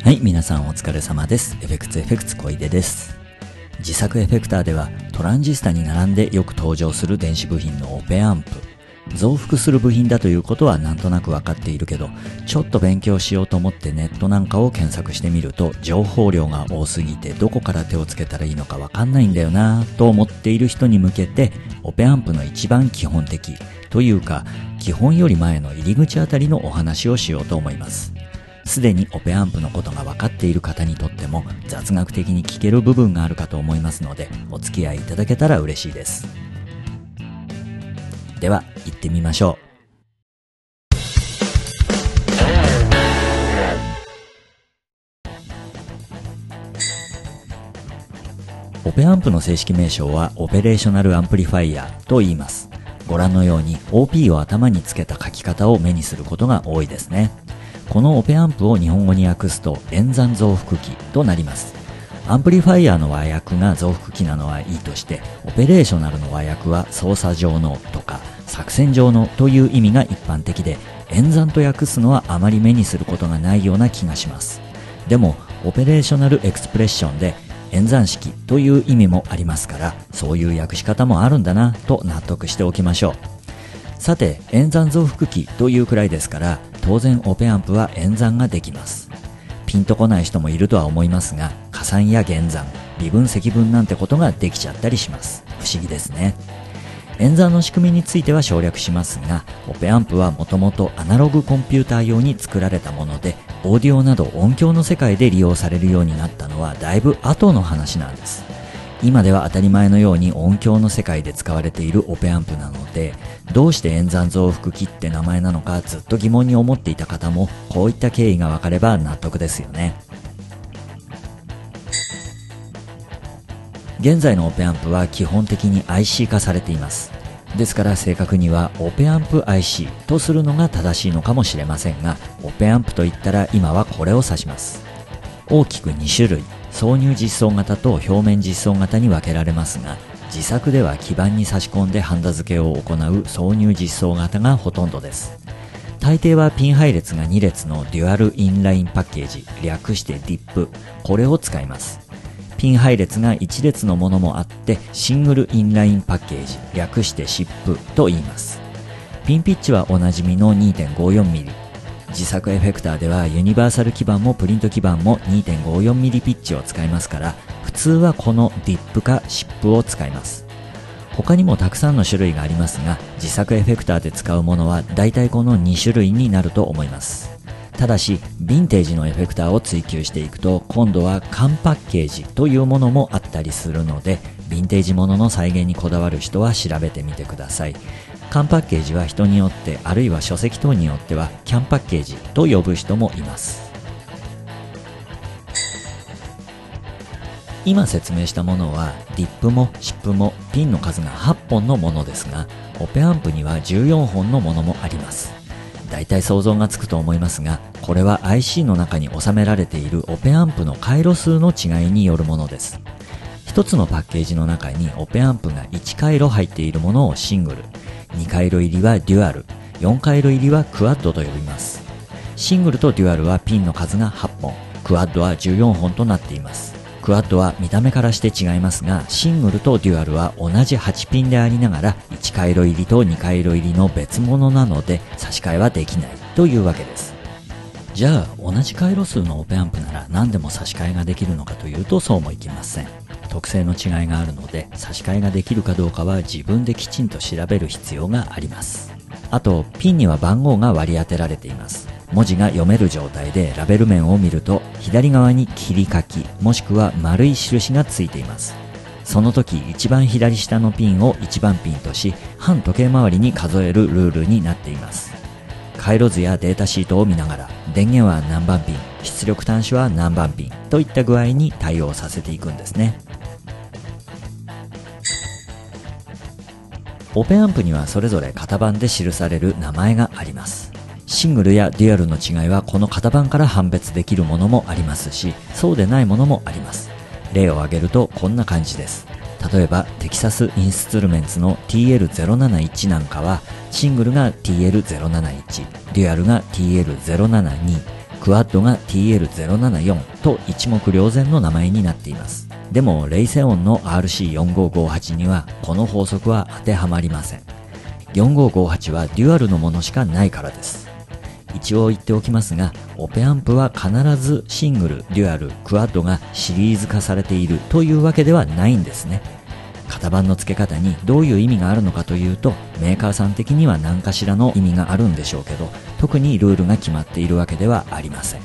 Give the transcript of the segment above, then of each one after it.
はい、皆さんお疲れ様です。FX小出です。自作エフェクターではトランジスタに並んでよく登場する電子部品のオペアンプ。増幅する部品だということはなんとなくわかっているけど、ちょっと勉強しようと思ってネットなんかを検索してみると、情報量が多すぎてどこから手をつけたらいいのかわかんないんだよなぁと思っている人に向けて、オペアンプの一番基本的というか、基本より前の入り口あたりのお話をしようと思います。すでにオペアンプのことが分かっている方にとっても雑学的に聞ける部分があるかと思いますので、お付き合いいただけたら嬉しいです。では行ってみましょう。オペアンプの正式名称はオペレーショナルアンプリファイアと言います。ご覧のように OP を頭につけた書き方を目にすることが多いですね。このオペアンプを日本語に訳すと演算増幅器となります。アンプリファイアの和訳が増幅器なのはいいとして、オペレーショナルの和訳は操作上のとか作戦上のという意味が一般的で、演算と訳すのはあまり目にすることがないような気がします。でもオペレーショナルエクスプレッションで演算式という意味もありますから、そういう訳し方もあるんだなと納得しておきましょう。さて、演算増幅器というくらいですから、当然オペアンプは演算ができます。ピンとこない人もいるとは思いますが、加算や減算、微分積分なんてことができちゃったりします。不思議ですね。演算の仕組みについては省略しますが、オペアンプはもともとアナログコンピューター用に作られたもので、オーディオなど音響の世界で利用されるようになったのはだいぶ後の話なんです。今では当たり前のように音響の世界で使われているオペアンプなので、どうして演算増幅器って名前なのかずっと疑問に思っていた方も、こういった経緯がわかれば納得ですよね。現在のオペアンプは基本的に IC 化されています。ですから正確にはオペアンプ IC とするのが正しいのかもしれませんが、オペアンプといったら今はこれを指します。大きく2種類、挿入実装型と表面実装型に分けられますが、自作では基板に差し込んでハンダ付けを行う挿入実装型がほとんどです。大抵はピン配列が2列のデュアルインラインパッケージ、略して DIP、これを使います。ピン配列が1列のものもあって、シングルインラインパッケージ、略して SIP と言います。ピンピッチはおなじみの 2.54mm。自作エフェクターではユニバーサル基板もプリント基板も 2.54mm ピッチを使いますから、普通はこの DIP か SIP を使います。他にもたくさんの種類がありますが、自作エフェクターで使うものは大体この2種類になると思います。ただし、ヴィンテージのエフェクターを追求していくと、今度は缶パッケージというものもあったりするので、ヴィンテージものの再現にこだわる人は調べてみてください。缶パッケージは人によって、あるいは書籍等によってはキャンパッケージと呼ぶ人もいます。今説明したものは DIP も SIP もピンの数が8本のものですが、オペアンプには14本のものもあります。だいたい想像がつくと思いますが、これは IC の中に収められているオペアンプの回路数の違いによるものです。一つのパッケージの中にオペアンプが1回路入っているものをシングル、2回路入りはデュアル、4回路入りはクワッドと呼びます。シングルとデュアルはピンの数が8本、クワッドは14本となっています。クワッドは見た目からして違いますが、シングルとデュアルは同じ8ピンでありながら、1回路入りと2回路入りの別物なので差し替えはできないというわけです。じゃあ同じ回路数のオペアンプなら何でも差し替えができるのかというと、そうもいきません。特性の違いがあるので、差し替えができるかどうかは自分できちんと調べる必要があります。あと、ピンには番号が割り当てられています。文字が読める状態でラベル面を見ると、左側に切り書きもしくは丸い印がついています。その時一番左下のピンを1番ピンとし、反時計回りに数えるルールになっています。回路図やデータシートを見ながら、電源は何番ピン、出力端子は何番ピンといった具合に対応させていくんですね。オペアンプにはそれぞれ型番で記される名前があります。シングルやデュアルの違いはこの型番から判別できるものもありますし、そうでないものもあります。例を挙げるとこんな感じです。例えばテキサスインストゥルメンツの TL071 なんかは、シングルが TL071、デュアルが TL072、 クワッドが TL074 と一目瞭然の名前になっています。でもレイセオンの RC4558 にはこの法則は当てはまりません。4558はデュアルのものしかないからです。一応言っておきますが、オペアンプは必ずシングル、デュアル、クワッドがシリーズ化されているというわけではないんですね。型番の付け方にどういう意味があるのかというと、メーカーさん的には何かしらの意味があるんでしょうけど、特にルールが決まっているわけではありません。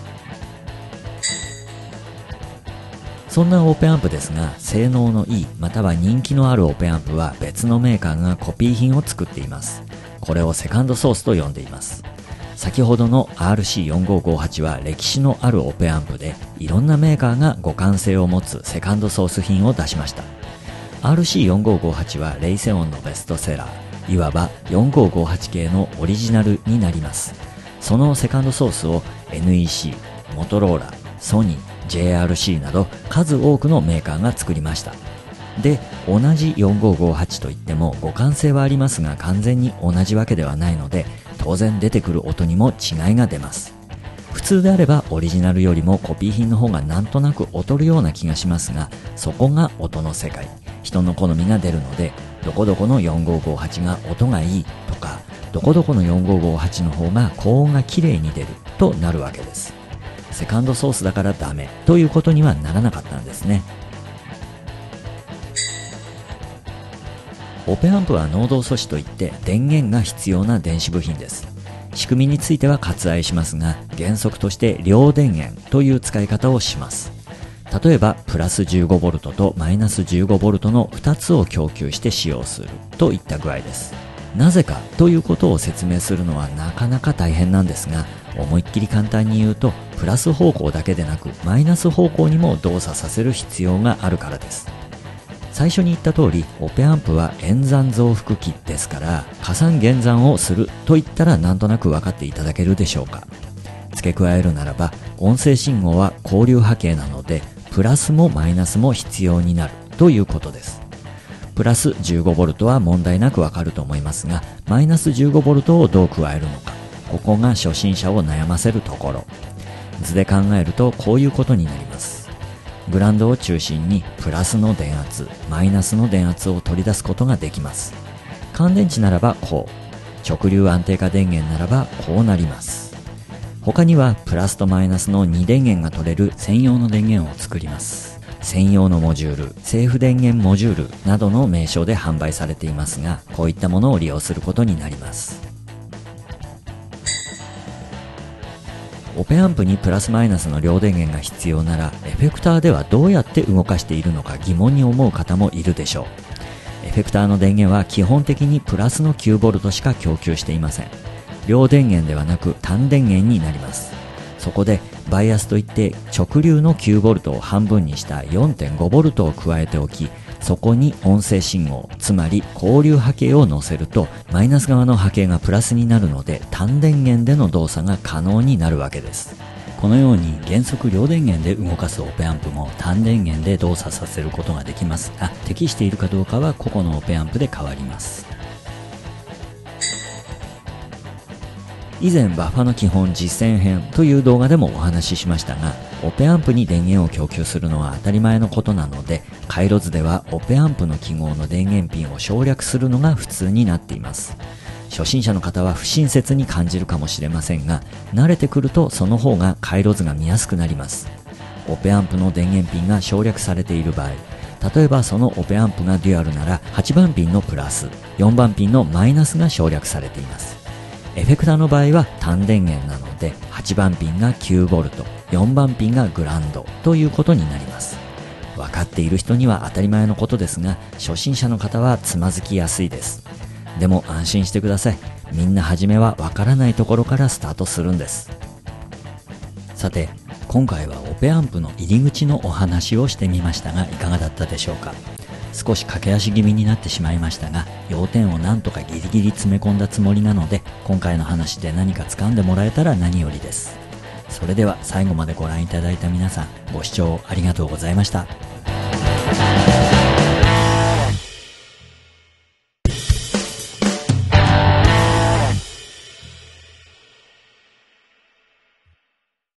そんなオペアンプですが、性能のいいまたは人気のあるオペアンプは別のメーカーがコピー品を作っています。これをセカンドソースと呼んでいます。先ほどの RC4558 は歴史のあるオペアンプで、いろんなメーカーが互換性を持つセカンドソース品を出しました。RC4558 はレイセオンのベストセラー、いわば4558系のオリジナルになります。そのセカンドソースを NEC、モトローラ、ソニー、JRC など数多くのメーカーが作りました。で、同じ4558といっても互換性はありますが完全に同じわけではないので、当然出てくる音にも違いが出ます。普通であればオリジナルよりもコピー品の方がなんとなく劣るような気がしますが、そこが音の世界、人の好みが出るので、どこどこの4558が音がいいとか、どこどこの4558の方が高音が綺麗に出るとなるわけです。セカンドソースだからダメということにはならなかったんですね。オペアンプは能動素子といって電源が必要な電子部品です。仕組みについては割愛しますが、原則として両電源という使い方をします。例えばプラス 15V とマイナス 15V の2つを供給して使用するといった具合です。なぜかということを説明するのはなかなか大変なんですが、思いっきり簡単に言うと、プラス方向だけでなくマイナス方向にも動作させる必要があるからです。最初に言った通り、オペアンプは演算増幅器ですから、加算減算をすると言ったらなんとなく分かっていただけるでしょうか。付け加えるならば、音声信号は交流波形なので、プラスもマイナスも必要になるということです。プラス 15V は問題なくわかると思いますが、マイナス 15V をどう加えるのか、ここが初心者を悩ませるところ。図で考えるとこういうことになります。グラウンドを中心にプラスの電圧、マイナスの電圧を取り出すことができます。乾電池ならばこう、直流安定化電源ならばこうなります。他にはプラスとマイナスの2電源が取れる専用の電源を作ります。専用のモジュール、セーフ電源モジュールなどの名称で販売されていますが、こういったものを利用することになります。オペアンプにプラスマイナスの両電源が必要なら、エフェクターではどうやって動かしているのか疑問に思う方もいるでしょう。エフェクターの電源は基本的にプラスの 9V しか供給していません。両電源ではなく単電源になります。そこでバイアスといって直流の 9V を半分にした 4.5V を加えておき、そこに音声信号、つまり交流波形を乗せると、マイナス側の波形がプラスになるので単電源での動作が可能になるわけです。このように原則両電源で動かすオペアンプも単電源で動作させることができますが、適しているかどうかは個々のオペアンプで変わります。以前バッファの基本実践編という動画でもお話ししましたが、オペアンプに電源を供給するのは当たり前のことなので、回路図ではオペアンプの記号の電源ピンを省略するのが普通になっています。初心者の方は不親切に感じるかもしれませんが、慣れてくるとその方が回路図が見やすくなります。オペアンプの電源ピンが省略されている場合、例えばそのオペアンプがデュアルなら8番ピンのプラス、4番ピンのマイナスが省略されています。エフェクターの場合は単電源なので、8番ピンが 9V、4番ピンがグランドということになります。分かっている人には当たり前のことですが、初心者の方はつまずきやすいです。でも安心してください。みんな初めは分からないところからスタートするんです。さて、今回はオペアンプの入り口のお話をしてみましたが、いかがだったでしょうか。少し駆け足気味になってしまいましたが、要点をなんとかギリギリ詰め込んだつもりなので、今回の話で何か掴んでもらえたら何よりです。それでは最後までご覧いただいた皆さん、ご視聴ありがとうございました。